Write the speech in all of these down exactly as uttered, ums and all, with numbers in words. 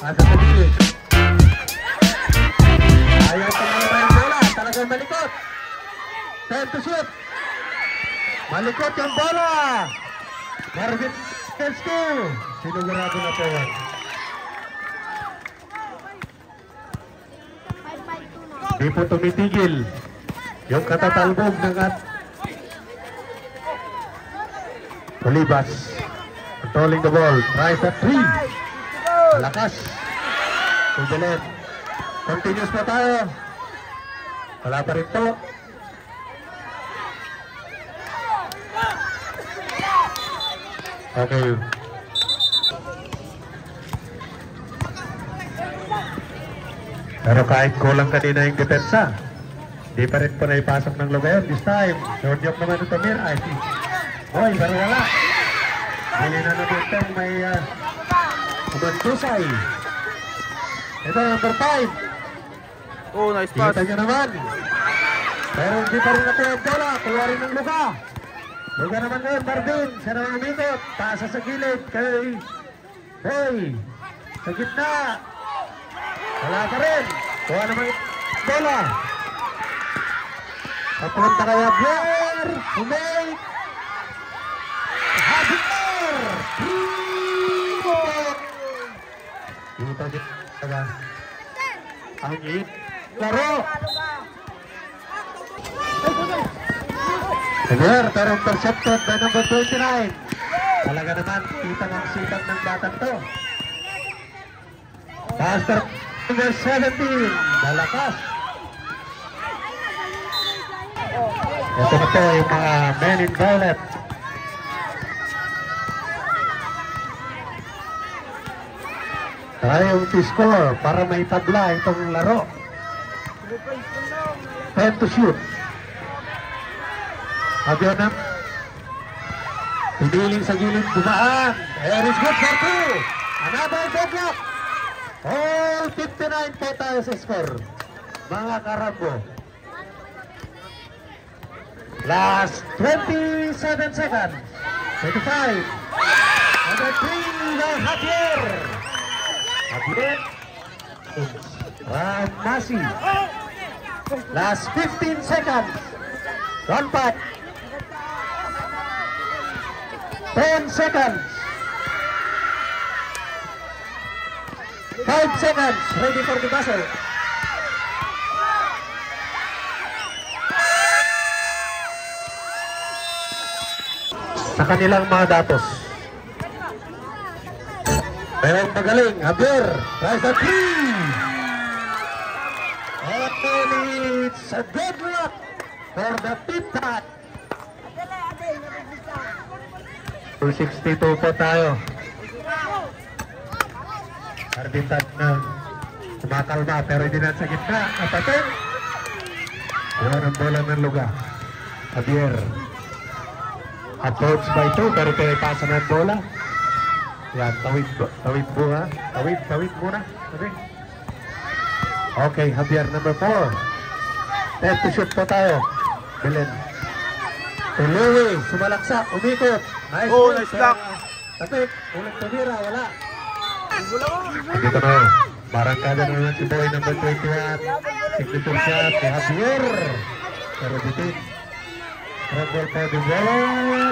Asa sa gilid. Ayaw pa naman yung bola. Talagang malikot. Time to shoot. Malikot yung bola. Marvin Kelsky. Sinugurado na po yan. Di po tumitigil yung katatalbog ng at Olivas. Controlling the ball. Tries at three. Malakas. Tubulet. Continuous pa tayo. Wala pa rin po. Okay. Pero kahit kulang kanina yung depensa, di pa rin po naipasok ng lugar. This time, short joke naman ito Mir. I see. Oy, pero wala. Hindi na naman may uh, umandusay. Ito, number five. Oh, nice pass. Kita nyo naman. Pero hindi pa rin natin ang bola. Kuwarin ng luka. Luka naman ngayon, Marvin. Siya naman umikot. Pasa sa gilid kay Boy. Sa gitna. Wala pa rin. Kuha naman yung bola. Papunta kay Javier. Humay. Javier. Kita nyo. Ang hit. Laro. Javier, pero intercepted by number twenty-nine. Talaga naman, kita ng sipag ng batang to. Pastor number seventeen. Dalakas. Ito na po yung mga men in violet. Tayo yung score para may tabla itong laro. Time to shoot. Abyan na. Pidiling sa gilid, dumaan. There is good for two. Another deadlock. All fifty-nine po tayo sa score. Mga karambo. Last twenty-seven seconds. twenty-five. Number three, Javier. Javier. Ramasi. Last fifteen seconds. One pack. ten seconds. five seconds. Ready for the buzzer. Sa kanilang mga datos. Pero magaling. Javier. Tries the three. And it's a deadlock for the fifth time. two sixty-two po tayo. Arbitad na kumakalma pero hindi na sa gitna. Napatin. Yun ang bola ng luga. Javier. Approach by two pero pinipasa na ang bola. Yan, tawid, tawid muna. Tawid, tawid muna. Okay. Okay, Javier number four. Test to shoot po tayo. Belen. Tuloy, sumalaksak, umikot. Nice oh, point, nice block. Tapik, ulang tumira, wala. Dito na, barangkada na naman si Boy number twenty-one. Signature shot kay Javier. Pero bitin. Rumble for the ball.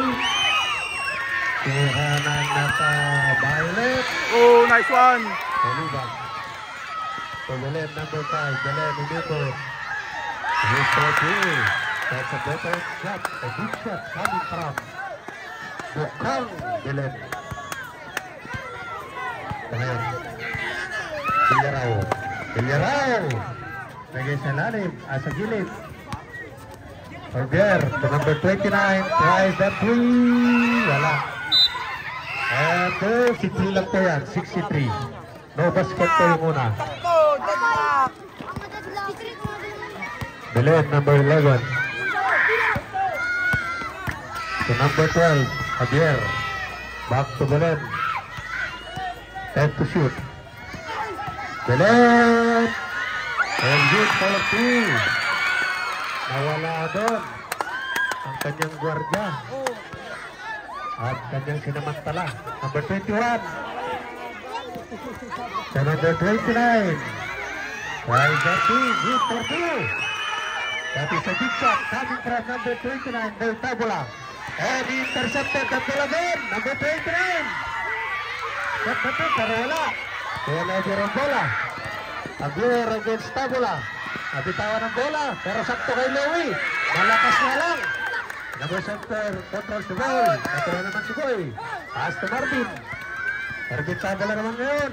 Tuhanan na sa Violet. Oh, nice one. Olivas. So Belen number five, Belen umikot. Here's forty. That's a better shot, a good shot coming from Bukang Belen. Ayan. Bilyaraw. Bilyaraw. Lagay sa lalim, asa gilid. Javier, to number twenty-nine, tries that three. Wala. And uh, sixty-three lang po yan, sixty-three. No basket po yung muna. Belen, number eleven. To number twelve, Javier. Back to Belen. Time to shoot. Belen! And good for two. Nawala doon ang kanyang gwardiya. At kanyang sinamantala. Number twenty-one. So number twenty-nine. By Jackie, good for two. That is a big shot coming from number twenty-nine, Del Tabula. And he intercepted the ball again, number twenty-nine. Shot na to, pero wala. Kaya na ang bola. Aguirre against Tabula. Nabitawan ang bola, pero sakto kay Louie. Malakas na lang. Number center controls the ball. Ito na naman si Boy. Pass to Marvin. Marvin Tabula naman ngayon.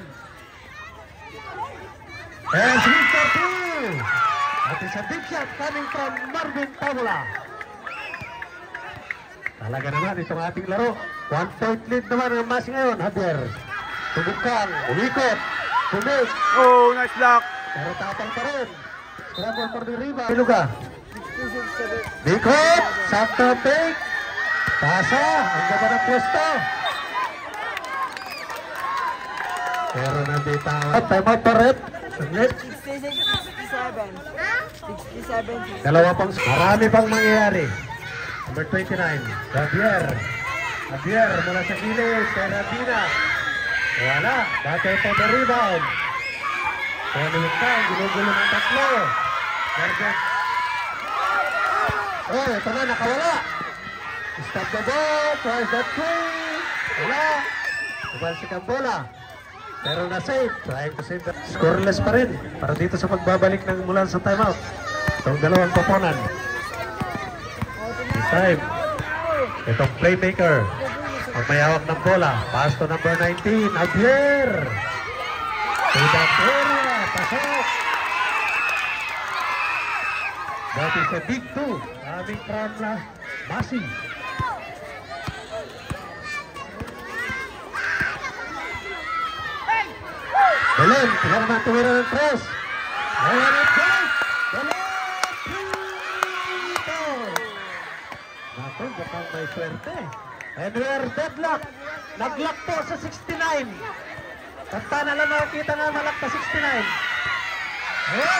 And three for two. That is a big shot coming from Marvin Tabula. Talaga naman itong ating laro. One point lead naman ang Masi ngayon. Javier. Tubukan. Umikot. Tumik. Oh, nice block. Pero tapang pa rin. Scramble for the rebound. Piluga. Bikot. Sakto pick. Pasa. Ang gaba ng pwesto. Pero nabitaw. Time out pa rin. Saglit. sixty-six, sixty-seven. sixty-seven. Dalawa pang. Marami pang mangyayari. Number twenty-nine. Javier. Javier mula sa gilid. Serafina. Wala. Dati ito the rebound. Kunin ka. Ginugulo ng tatlo. Garget. Oh, ito na. Nakawala. Stop the ball. Tries that three. Wala. Ubalsik ang bola. Pero na-save. Trying to save the... Scoreless pa rin. Para dito sa pagbabalik ng mula sa timeout. Itong dalawang paponan. This time. Itong playmaker. Ang may hawak ng bola. Pass to number nineteen. Javier. To that area. Pasok. That is a big two. Coming from uh, Masi. Belen, tidak naman tumira ng tres. Belen at tres. Belen! Dito! Naku, mukhang may swerte. And we are deadlock. Naglock po sa sixty-nine. Kanta na lang nakikita nga malak pa sixty-nine. Hop!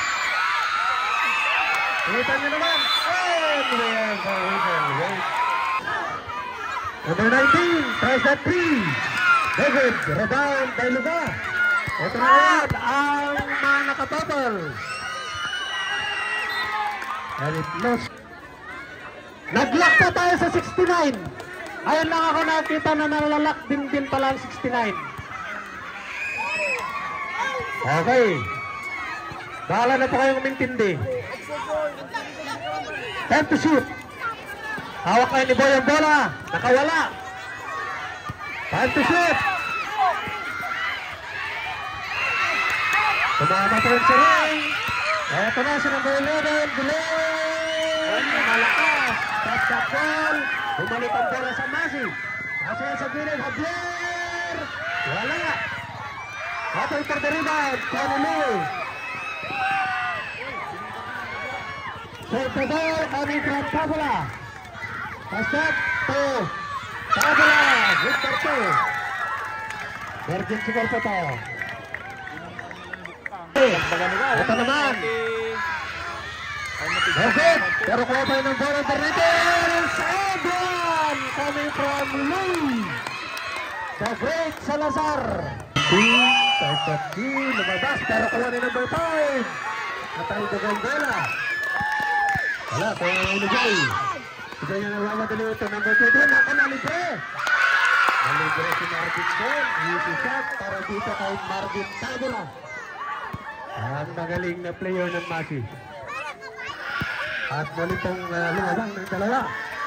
Kita nyo naman. And we are the winner. Number nineteen, tries that three. David, rebound, Dailuga. Ito na yan, ang mga nakatotol. And it lost. Nag-lock pa tayo sa sixty-nine. Ayun lang ako nakita na nalalak din din pala ang sixty-nine. Okay. Bahala na po kayong umintindi. Time to shoot. Hawak kayo ni Boy ang bola. Nakawala. Time to shoot. Tumama po rin si Ray. Eto na si number eleven. Glenn. Malakas. Top shot ball. Bumalik ang bola sa Masi. Masi yan sa gilid. Javier. Wala. Battle for the rebound. Conolly. Save the ball coming from Tabula. Pass up to Tabula. Good for two. Virgin siguro po to. Ito naman. Perfect. Pero kuha tayo ng bola ng Bernitel. Seven coming from Louie. The great Salazar. Type of D. Lumabas. Pero kuha ni number five. Natay dagang bola. Wala. Kaya nilagay. Ito yung nagmamadali ito. Number twenty. Naka na libre. Nalibre si Marvin Bell. Easy shot. Para dito kay Marvin Tabula. Ang magaling na player ng Masi. At muli pong uh, lumabang ng dalawa.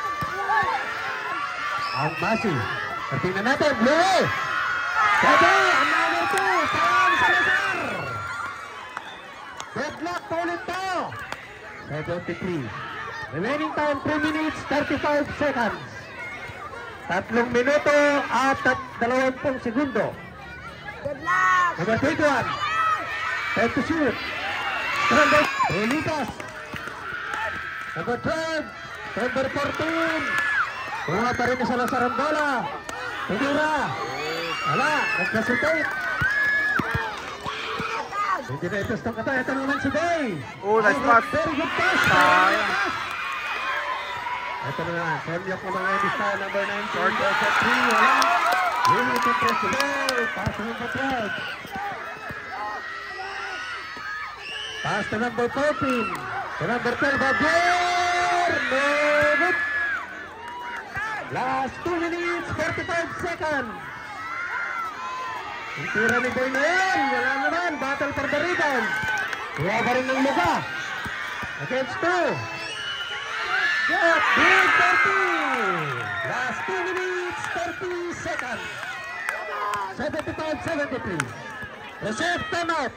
Ang Masi. Tingnan natin. Louie! Pwede! Ang number two! Sam Salazar! Deadlock po ulit to! seventy-three. Remaining time three minutes thirty-five seconds. Tatlong minuto at dalawampung segundo. Number twenty-one. Time to shoot. Number Lucas. Number twelve. Number fourteen. Kuha pa rin ni Salazar ang bola. Tumira. Wala. Nagkasutate. Hindi na itos ng kata. Ito naman si Bay. Oh, nice pass. Very good pass. Sayang. Ito na nga. Semyok naman ngayon sa number nineteen. Short at three. Wala. Really ito press the ball. Pass to number twelve. Pass to number fourteen. To number twelve, Javier. No good. Last two minutes, forty-five seconds. Ang tira ni Boy na yan. Wala naman. Battle for the rebound. Kuha pa rin ng luka. Against two. Get big thirty. Last two minutes, thirty seconds. seventy-five seventy-three. Reserve timeout.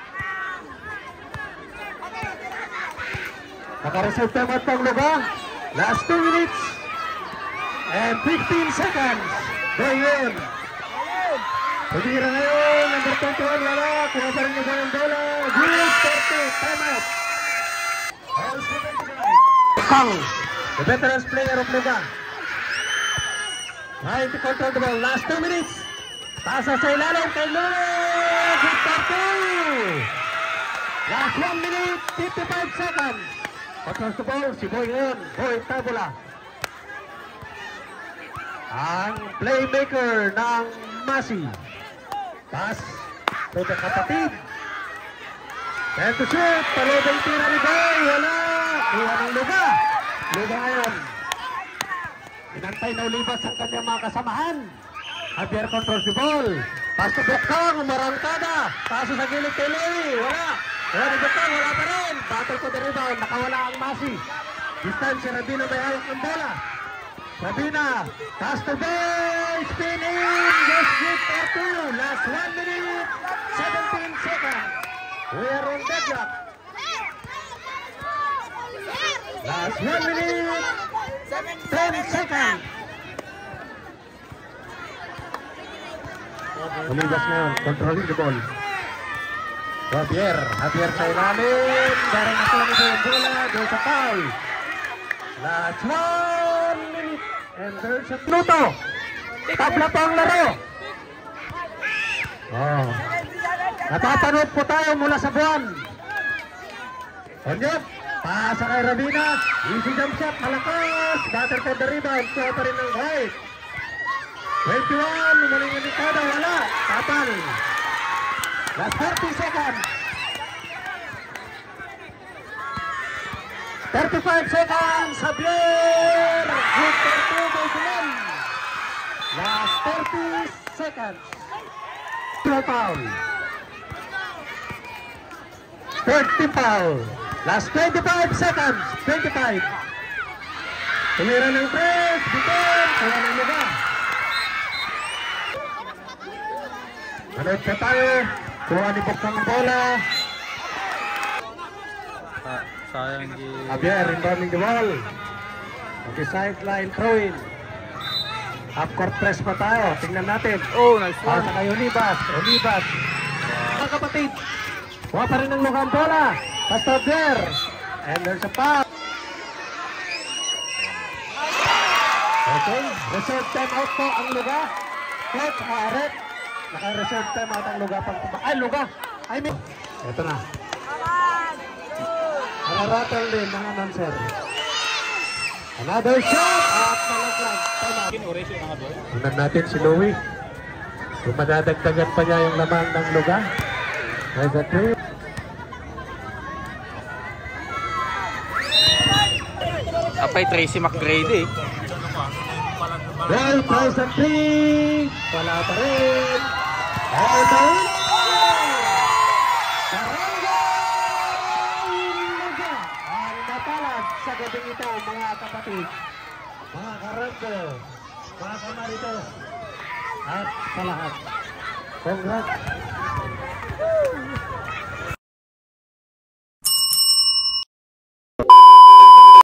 Naka-reserve timeout pang luka. Last two minutes and fifteen seconds. Going in. Pagkira ngayon, number twenty-one, wala. Kuha pa rin yung ng bola. Good thirty, timeout. Kang, the veterans player of Luga. Trying to control the ball. Last two minutes. Pasa sa ilalim kay Luga. Good thirty. Last one minute, fifty-five seconds. Controls the ball, si Boy ngayon. Boy Tabula. Ang playmaker ng Masi. Pass to the kapatid. And to shoot. Palod ang tira ni Boy. Wala. Kuha ng Luga. Luga ngayon. Inantay na ulibas ang kanyang mga kasamahan. Javier controls the ball. Pass to Bukang. Umarangkada. Paso sa gilid kay Louie. Wala. Wala ni Bukang. Wala pa rin. Battle for the rebound. Nakawala ang Masi. Distansya. Rabina may hawak ng bola. Rabina. Pass to Boy. Spinning. Yes, good for two. Last one minute. seventeen seconds. We are on deadlock. Last one minute. ten seconds. Ulibas ngayon. Controlling the ball. Javier. Javier sa ilalim. Darang ako lang ito yung bola. There's a foul. Last one minute. And there's a minuto. Tabla pa ang laro. Oh. Napapanood po tayo mula sa buwan. Onyok. Pasa kay Rabina. Easy jump shot. Malakas. Battle for the rebound. Kuha pa rin ng White. twenty-one. Umaling yung Nikada. Wala. Tapal. Last thirty seconds. thirty-five seconds. Javier. Good for two. Boysilan. Last thirty seconds. Foul. thirty foul. Last twenty-five seconds. twenty-five. Tumira ng press. Bitin. Kaya ng luga. Manood pa tayo. Kuha ni Bukang bola. Ah, sayang di... Javier inbounding the ball. Okay, sideline throw-in. Half-court press pa tayo. Tingnan natin. Oh, nice one. Pasa kay Olivas. Olivas. Mga kapatid. Kuha pa rin ng lugang bola. Basta Javier. And there's a foul. Okay. Reserve time out po ang luga. Coach Aret. Naka-reserve time out ang luga pang tuba. Ay, luga. I mean. Ito na. Nararattle din mga announcer. Another shot. At malaglag. Time out. Tingnan natin si Louie. Kung madadagdagan pa niya yung lamang ng luga. There's a three. Apay Tracy McGrady eh. Well, price and three. Wala pa rin. All down. Barangay Luga ang napalag sa gabing ito, mga kapatid, mga karanggo, mga kamaritos, at sa lahat. Congrats.